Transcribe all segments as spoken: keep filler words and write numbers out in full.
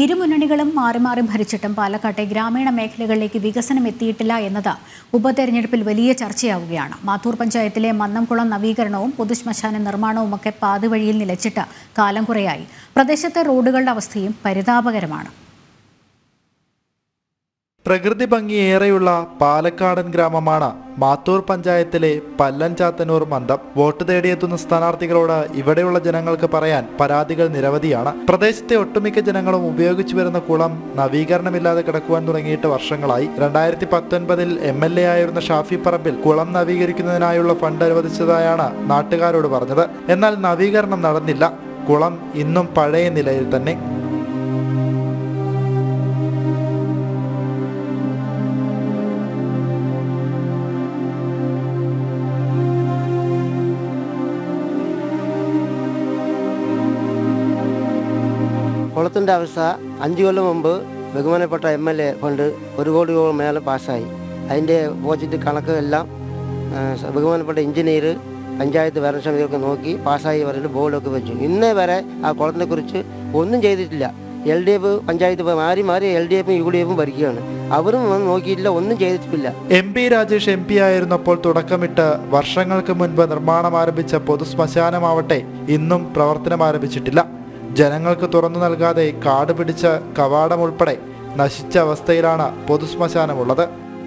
ഇരുമുന്നണികളും മാറി മാറി ഭരിച്ചിട്ടും പാലക്കാട്ടെ ഗ്രാമീണ മേഖലകളിലേക്ക് വികസനം എത്തിയിട്ടില്ല എന്നത് ഉപതെരഞ്ഞെടുപ്പിൽ വലിയ ചർച്ചയാവുകയാണ്. മാത്തൂർ പഞ്ചായത്തിലെ മന്നംകുളം നവീകരണവും പൊതുശ്മശാന നിർമ്മാണവുമൊക്കെ പാതിവഴിയിൽ നിലച്ചിട്ട് കാലം കുറയായി. പ്രദേശത്തെ റോഡുകളുടെ അവസ്ഥയും പരിതാപകരമാണ്. പ്രകൃതി ഭംഗിയേറെയുള്ള പാലക്കാടൻ ഗ്രാമമാണ് മാത്തൂർ പഞ്ചായത്തിലെ പല്ലൻചാത്തന്നൂർ മന്ദം. വോട്ട് തേടിയെത്തുന്ന സ്ഥാനാർത്ഥികളോട് ഇവിടെയുള്ള ജനങ്ങൾക്ക് പറയാൻ പരാതികൾ നിരവധിയാണ്. പ്രദേശത്തെ ഒട്ടുമിക്ക ജനങ്ങളും ഉപയോഗിച്ചു വരുന്ന കുളം നവീകരണമില്ലാതെ കിടക്കുവാൻ തുടങ്ങിയിട്ട് വർഷങ്ങളായി. രണ്ടായിരത്തി പത്തൊൻപതിൽ എം എൽ എ ആയിരുന്ന ഷാഫി പറമ്പിൽ കുളം നവീകരിക്കുന്നതിനായുള്ള ഫണ്ട് അനുവദിച്ചതായാണ് നാട്ടുകാരോട് പറഞ്ഞത്. എന്നാൽ നവീകരണം നടന്നില്ല. കുളം ഇന്നും പഴയ നിലയിൽ തന്നെ. കുളത്തിൻ്റെ അവസ്ഥ അഞ്ച് കൊല്ലം മുമ്പ് ബഹുമാനപ്പെട്ട എം എൽ എ ഫണ്ട് ഒരു കോടിയോളം മേലെ പാസ്സായി. അതിൻ്റെ പ്രോജക്റ്റ് കണക്ക് എല്ലാം ബഹുമാനപ്പെട്ട എഞ്ചിനീയർ പഞ്ചായത്ത് ഭരണസമിതിയൊക്കെ നോക്കി പാസ്സായി പറഞ്ഞിട്ട് ബോർഡൊക്കെ വെച്ചു. ഇന്നേ വരെ ആ കുളത്തിനെ കുറിച്ച് ഒന്നും ചെയ്തിട്ടില്ല. എൽ ഡി എഫ് പഞ്ചായത്ത് മാറി മാറി എൽ ഡി എഫും യു ഡി എഫും ഭരിക്കുകയാണ്. അവരും നോക്കിയിട്ടില്ല, ഒന്നും ചെയ്തിട്ടില്ല. M P Rajesh M P ആയിരുന്നപ്പോൾ തുടക്കമിട്ട് വർഷങ്ങൾക്ക് മുൻപ് നിർമ്മാണം ആരംഭിച്ച പൊതുശ്മശാനമാവട്ടെ ഇന്നും പ്രവർത്തനം ആരംഭിച്ചിട്ടില്ല. ജനങ്ങൾക്ക് തുറന്നു നൽകാതെ കാട് പിടിച്ച കവാടം ഉൾപ്പെടെ നശിച്ച അവസ്ഥയിലാണ് പൊതുശ്മശാനമുള്ളത്.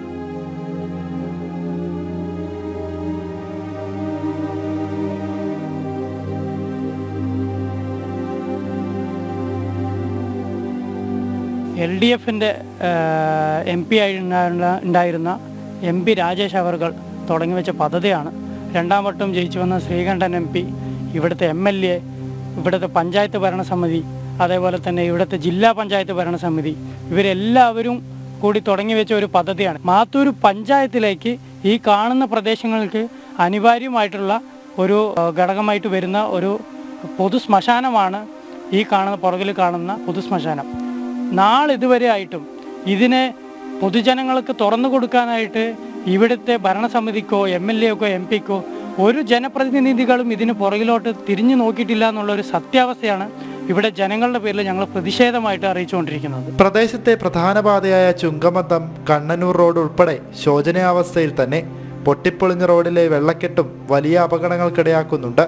എൽ ഡി എഫിൻ്റെ എം പി ആയി ഉണ്ടായിരുന്ന എം പി രാജേഷ് അവർകൾ തുടങ്ങി വെച്ച പദ്ധതിയാണ്. രണ്ടാം വട്ടം ജയിച്ചു വന്ന ശ്രീകണ്ഠൻ എം പി, ഇവിടുത്തെ എം എൽ എ, ഇവിടുത്തെ പഞ്ചായത്ത് ഭരണസമിതി, അതേപോലെ തന്നെ ഇവിടുത്തെ ജില്ലാ പഞ്ചായത്ത് ഭരണസമിതി, ഇവരെല്ലാവരും കൂടി തുടങ്ങി വെച്ച ഒരു പദ്ധതിയാണ്. മാത്തൂർ പഞ്ചായത്തിലേക്ക് ഈ കാണുന്ന പ്രദേശങ്ങൾക്ക് അനിവാര്യമായിട്ടുള്ള ഒരു ഘടകമായിട്ട് വരുന്ന ഒരു പൊതുശ്മശാനമാണ് ഈ കാണുന്ന പുറകിൽ കാണുന്ന പൊതുശ്മശാനം. നാളിതുവരെ ആയിട്ടും ഇതിനെ പൊതുജനങ്ങൾക്ക് തുറന്നു കൊടുക്കാനായിട്ട് ഇവിടുത്തെ ഭരണസമിതിക്കോ എം എൽ എക്കോ എം പിക്കോ ഒരു ജനപ്രതിനിധികളും ഇതിന് പുറകിലോട്ട് തിരിഞ്ഞു നോക്കിയിട്ടില്ല എന്നുള്ളൊരു സത്യാവസ്ഥയാണ് ഇവിടെ ജനങ്ങളുടെ പേരിൽ ഞങ്ങൾ പ്രതിഷേധമായിട്ട് അറിയിച്ചുകൊണ്ടിരിക്കുന്നത്. പ്രദേശത്തെ പ്രധാന പാതയായ ചുങ്കമന്തം കണ്ണനൂർ റോഡ് ഉൾപ്പെടെ ശോചനീയാവസ്ഥയിൽ തന്നെ. പൊട്ടിപ്പൊളിഞ്ഞ റോഡിലെ വെള്ളക്കെട്ടും വലിയ അപകടങ്ങൾക്കിടയാക്കുന്നുണ്ട്.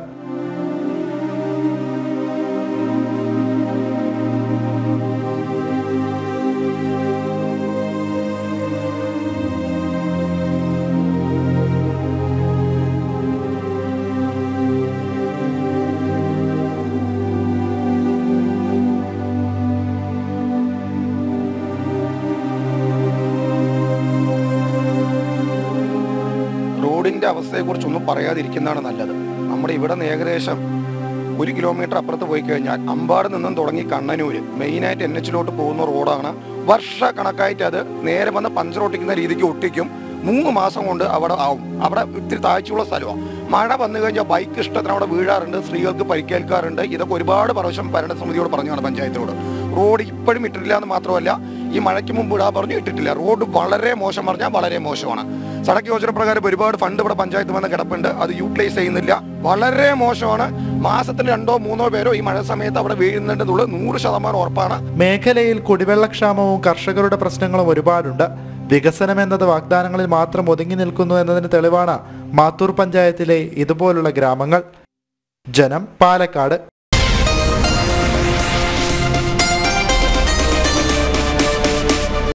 റോഡിൻ്റെ അവസ്ഥയെക്കുറിച്ചൊന്നും പറയാതിരിക്കുന്നതാണ് നല്ലത്. നമ്മുടെ ഇവിടെ നിന്ന് ഏകദേശം ഒരു കിലോമീറ്റർ അപ്പുറത്ത് പോയി കഴിഞ്ഞാൽ അമ്പാട് നിന്നും തുടങ്ങി കണ്ണനൂര് മെയിനായിട്ട് എൻ എച്ചിലോട്ട് പോകുന്ന റോഡാണ്. വർഷ കണക്കായിട്ട് അത് നേരെ വന്ന് പഞ്ചർ ഒട്ടിക്കുന്ന രീതിക്ക് ഒട്ടിക്കും. മൂന്ന് മാസം കൊണ്ട് അവിടെ ആവും. അവിടെ ഇത്തിരി താഴ്ചയുള്ള സ്ഥലമാണ്. മഴ വന്നു കഴിഞ്ഞാൽ ബൈക്ക് ഇഷ്ടത്തിന് അവിടെ വീഴാറുണ്ട്, സ്ത്രീകൾക്ക് പരിക്കേൽക്കാറുണ്ട്. ഇതൊക്കെ ഒരുപാട് പ്രാവശ്യം ഭരണസമിതിയോട് പറഞ്ഞാണ് പഞ്ചായത്തോട്. റോഡ് ഇപ്പോഴും ഇട്ടിട്ടില്ല എന്ന് മാത്രമല്ല, ഈ മഴയ്ക്ക് മുമ്പ് ഇടാൻ പറഞ്ഞു ഇട്ടിട്ടില്ല. റോഡ് വളരെ മോശം പറഞ്ഞാൽ വളരെ മോശമാണ്. സടക്ക് യോജന പ്രകാരം ഒരുപാട് ഫണ്ട് ഇവിടെ പഞ്ചായത്ത് വന്ന് കിടപ്പുണ്ട്, അത് യൂട്ടിലൈസ് ചെയ്യുന്നില്ല. വളരെ മോശമാണ്. മാസത്തിൽ രണ്ടോ മൂന്നോ പേരോ ഈ മഴ സമയത്ത് അവിടെ വീഴുന്നുണ്ടെന്നുള്ളത് നൂറ് ശതമാനം ഉറപ്പാണ്. മേഖലയിൽ കുടിവെള്ളക്ഷാമവും കർഷകരുടെ പ്രശ്നങ്ങളും ഒരുപാടുണ്ട്. വികസനം എന്നത് വാഗ്ദാനങ്ങളിൽ മാത്രം ഒതുങ്ങി നിൽക്കുന്നു എന്നതിന് തെളിവാണ് മാത്തൂർ പഞ്ചായത്തിലെ ഇതുപോലുള്ള ഗ്രാമങ്ങൾ. ജനം, പാലക്കാട്.